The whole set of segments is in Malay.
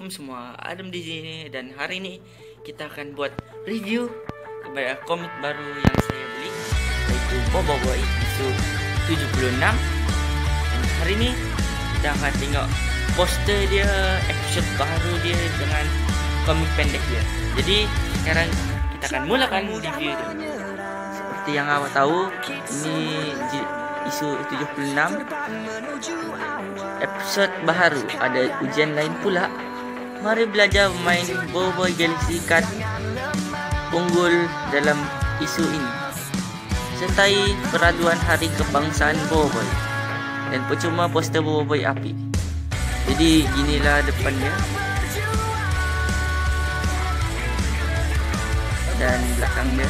Assalamualaikum semua, Adam di sini dan hari ini kita akan buat review kepada komik baru yang saya beli, yaitu Bobo Boy isu 76. Dan hari ini kita akan tengok poster dia, episode baru dia dengan komik pendek dia. Jadi sekarang kita akan mulakan review dia. Seperti yang awak tahu, ini isu 76 episode baru, ada ujian lain pula. Mari belajar main Bobo Boy Galaxy Card unggul dalam isu ini, sertai peraduan hari kebangsaan Bobo Boy dan percuma poster Bobo Boy api. Jadi inilah depannya dan belakangnya.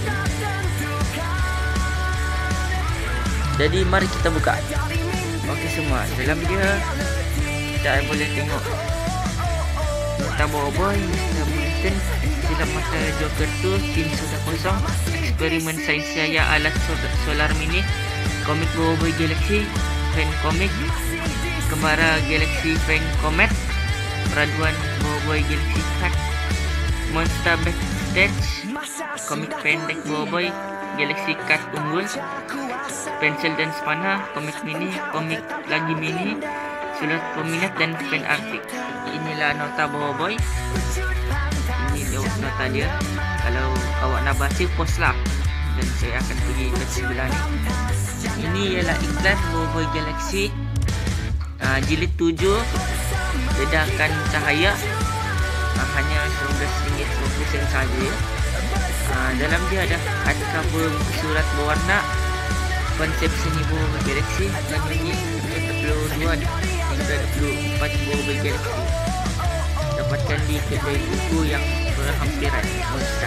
Jadi mari kita buka. Okey semua, dalam dia kita boleh tengok Nota Bobo Boy, Mr. Bulletin, silap mata Joker 2, tim sudah kosong, eksperimen sains jaya alat solar mini, komik Bobo Boy Galaxy, fan komik, Kembara Galaxy Fan Comet, peraduan Bobo Boy Galaxy Card, Monster Backstage, komik pendek Bobo Boy Galaxy Card unggul, pensel dan spana, komik mini, komik lagi mini, surat peminat dan fan artik. Inilah nota Bobo Boy. Ini nota dia. Kalau awak nak baca, post lah. Dan saya akan pergi ke sebelah ni. Ini ialah iklan Bobo Boy Galaxy jilid 7, ledakan cahaya, hanya RM19.90 saja. Dalam dia ada cover surat berwarna, konsep seni Bobo Boy Galaxy dan ini 22 hingga 24 Bobo Boy Galaxy. Dapatkan di kedai buku yang berhampiran Monster.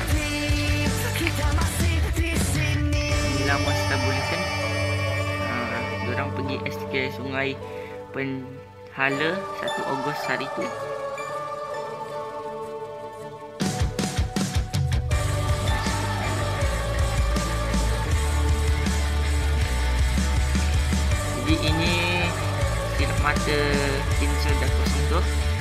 Inilah Monster Bulletin. Diorang pergi SK Sungai Penhala 1 Ogos hari tu. Jadi ini silap mata tim sudah kosong tu.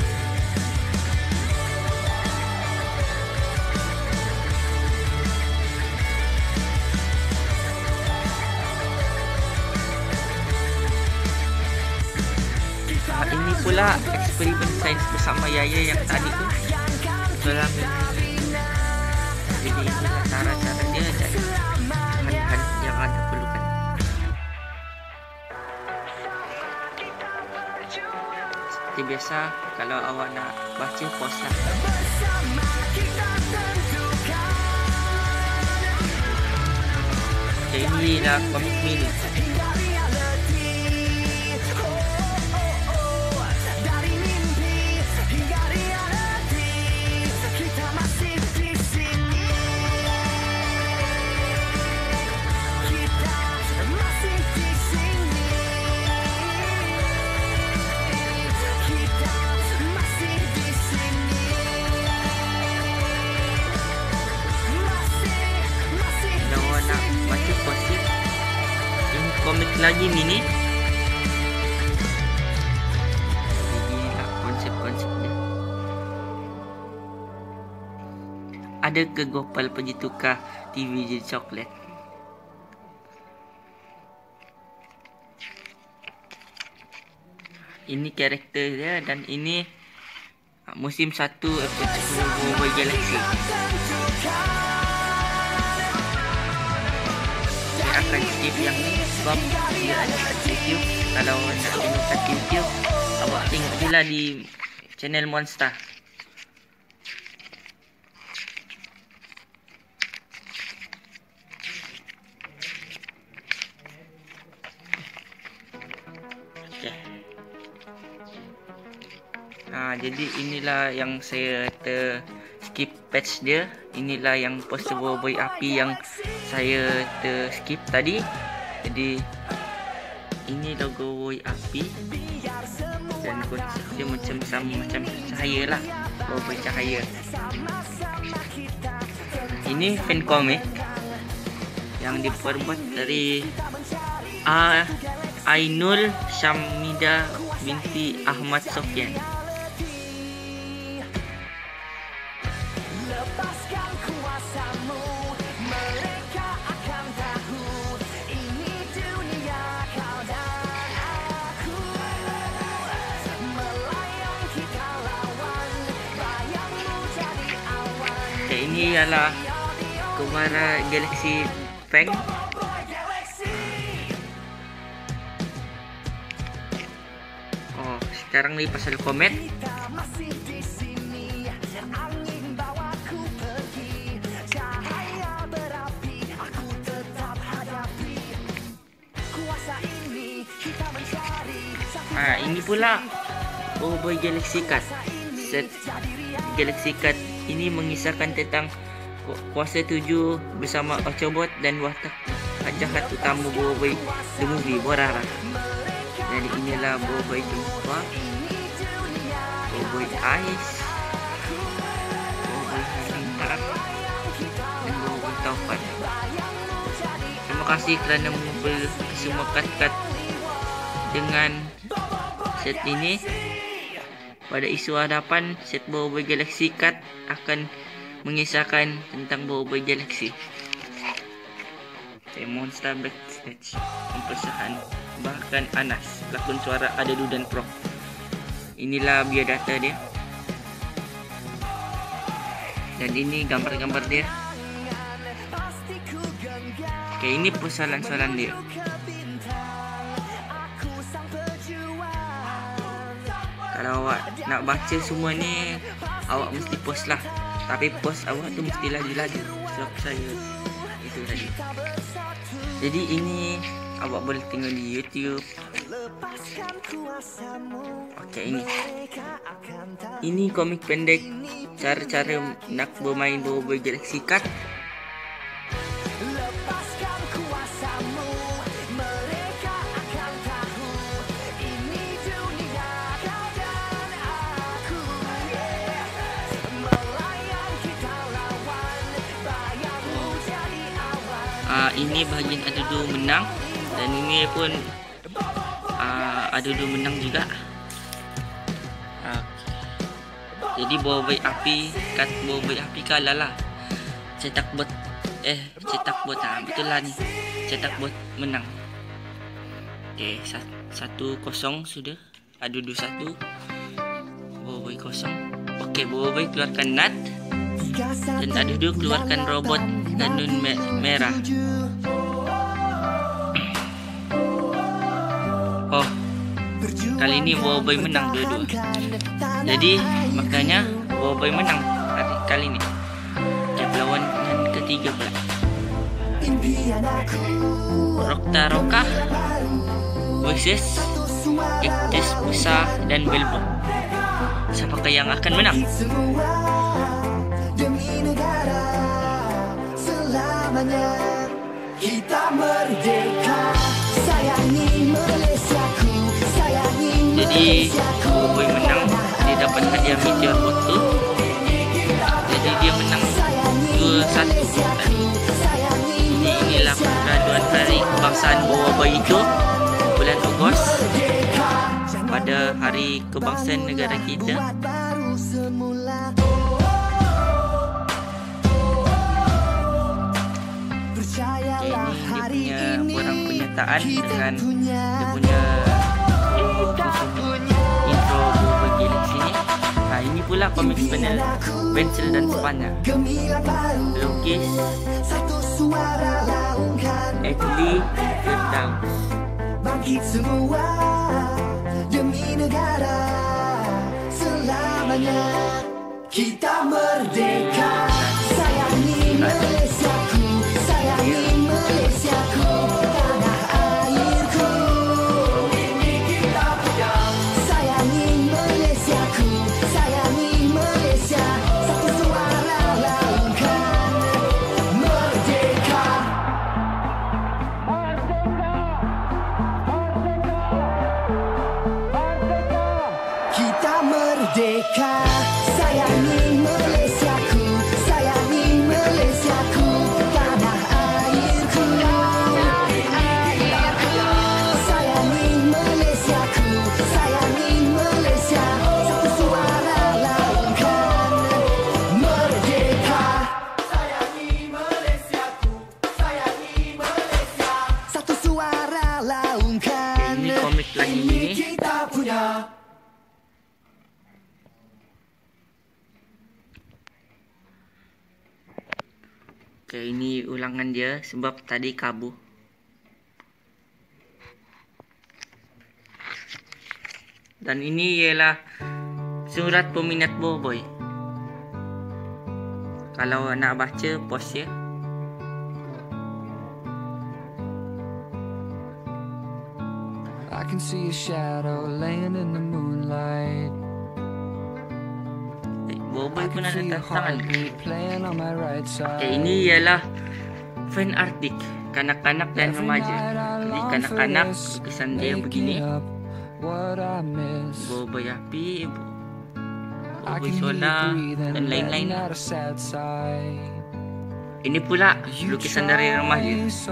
Ini pula eksperimen sains bersama Yaya yang tadi tu. Dalam jadi inilah cara-cara dia dan bahan-bahan yang anda perlukan. Seperti biasa, kalau awak nak baca, pause lah. Okay, inilah komik mini. Komik lagi mini. Inilah konsep-konsep dia. Ada ke Gopal pergi tukar TV jadi coklat. Ini karakter dia dan ini musim 1 episode 10 Bobo Boy Galaxy. Saya akan skip yang ni sebab dia ada kat YouTube. Kalau nak tengok kat YouTube, awak tengok je lah di channel Monster. Okay. Jadi inilah yang saya skip patch dia. Inilah yang poster Bobo Boy api yang saya skip tadi. Jadi ini logo Boy api dan konsep dia macam sama macam cahaya lah, Bobo Boy cahaya. Ini fan komik yang diperbuat dari Ainul Syamida binti Ahmad Sofyan. ini ialah Kemara Galaxy Fang. Oh, sekarang ni pasal komet. Ini pula Boboiboy Galaxy Card. Set Galaxy Card ini mengisahkan tentang kuasa 7 bersama Octobot dan watak jahat utama Boboiboy The Movie, Borara. Jadi inilah Boboiboy Jumpa, Boboiboy Ice, Boboiboy Halilintar, dan Boboiboy Taufan. Terima kasih kerana mengumpul semua kad-kad dengan set ini. Pada isu hadapan, set Boboiboy Galaxy Card akan mengisahkan tentang Boboiboy Galaxy. Monster Backstage, Pempesahan, bahkan Anas, pelakon suara Adadu dan Prof. Inilah biodata dia. Dan ini gambar-gambar dia. Oke, ini persoalan-soalan dia. Kalau awak nak baca semua ni, awak mesti post lah. Tapi post awak tu mesti laju-laju. Sebab saya itu tadi. Jadi ini awak boleh tengok di YouTube. Okey, ini komik pendek cara-cara nak bermain Boboiboy Galaxy Card. Ini bahagian Adudu menang, dan ini pun Adudu menang juga. Jadi Boboiboy Api, kat Boboiboy Api kalah lah. Cetak bot betul lah ni. Cetak bot menang. Okey, 1-0 sudah. Adudu 1, Boboiboy 0. Okey, Boboiboy keluarkan Nat, dan Adudu keluarkan robot Danun merah. Oh, kali ini Boboiboy menang dua-dua. Jadi makanya Boboiboy menang kali ini. Dia perlawanan ketiga pula. Rokta Roka versus Cactus Pusa dan Belbo. Siapakah yang akan menang? Kita merdeka, sayangi Malaysiaku, sayangi Malaysiaku. Jadi Boboiboy menang, dia dapat hadiah meteor bot tu. Jadi dia menang 2-1 tadi. Jadi inilah peraduan hari kebangsaan Boboiboy itu bulan Ogos, pada hari kebangsaan negara kita. Ini dia punya orang pernyataan dengan dia punya intro Boboiboy Galaxy ni. Ini pula komik panel pensel dan spanya. Lukis Ashley Firdaus. Bangkit semua demi negara selamanya. Kita merdeka, sayangi Malaysiaku, sayangi Malaysiaku, tanah airku. Ini kita punya. Sayangi Malaysiaku, sayangi Malaysia. Satu suara laungkan merdeka. Kita merdeka, sayangi Malaysiaku, sayangi Malaysiaku, tanah airku. Sayangi Malaysiaku, sayangi Malaysia. Satu suara laungkan merdeka. Sayangi Malaysiaku, sayangi Malaysia. Satu suara laungkan. Ini komik lagi ni. Kita punya. Oke, ini ulangan dia sebab tadi kabur. Dan ini ialah surat peminat Boboiboy. Kalau nak baca, pause ya. I can see a shadow laying in the moonlight. Boboiboy pun ada tangan. Playing on my right side. Oke, ini ialah fan artik kanak-kanak dan remaja. Jadi kanak-kanak lukisan dia begini. Boboiboy api, Boboiboy solar dan lain-lain. Ini pula lukisan dari remaja.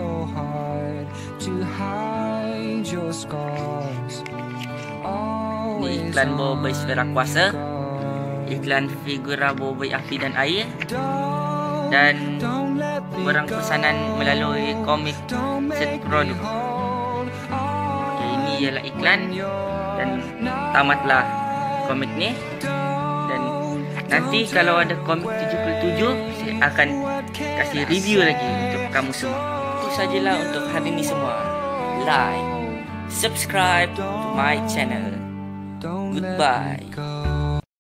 Ini iklan Boboiboy Sfera Kuasa, iklan figura Boboiboy api dan air, dan barang pesanan melalui komik set produk. Okay, ini ialah iklan dan tamatlah komik ni. Dan nanti kalau ada komik 77, saya akan kasih review lagi untuk kamu semua. Itu sajalah untuk hari ini semua. Like, subscribe to my channel. Goodbye.